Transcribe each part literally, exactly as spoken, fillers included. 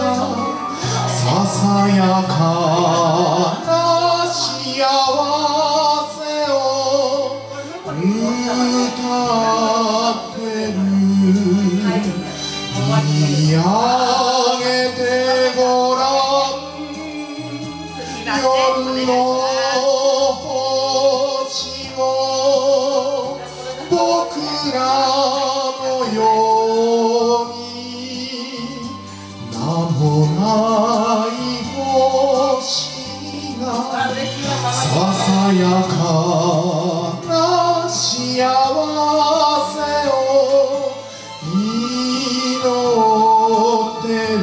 ささやかな幸せを歌ってる。見上げてごらん、夜の星を。僕らのように名もない星がささやかな幸せを祈ってる。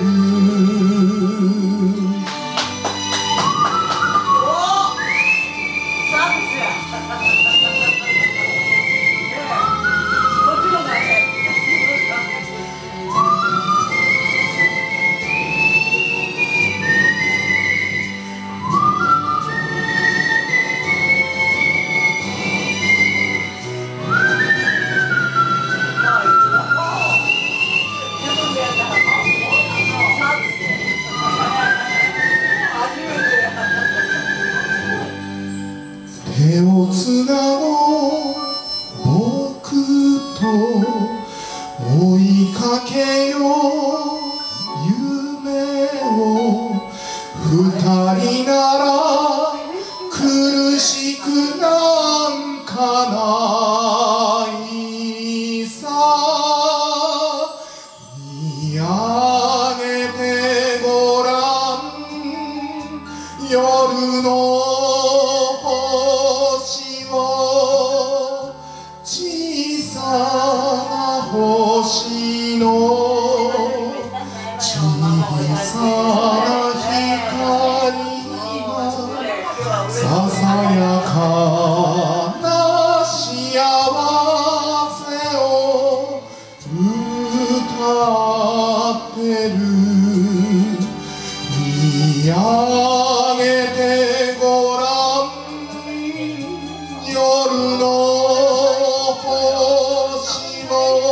手をつなごう僕と追いかけよう夢を。二人なら苦しくなんかないさ。見上げてごらん、夜の小さな星の小さな光がささやかな幸せを歌ってる。見上げてごらん、夜の星も。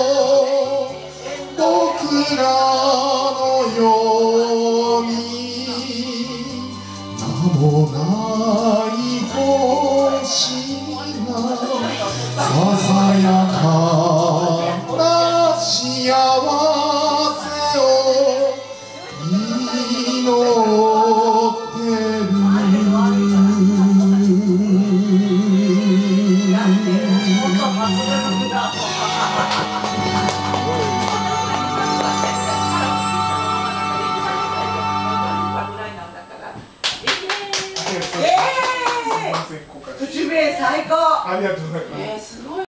僕らのように名もない星がささやかな幸せを祈ってる。 口笛最高。 ありがとうございます。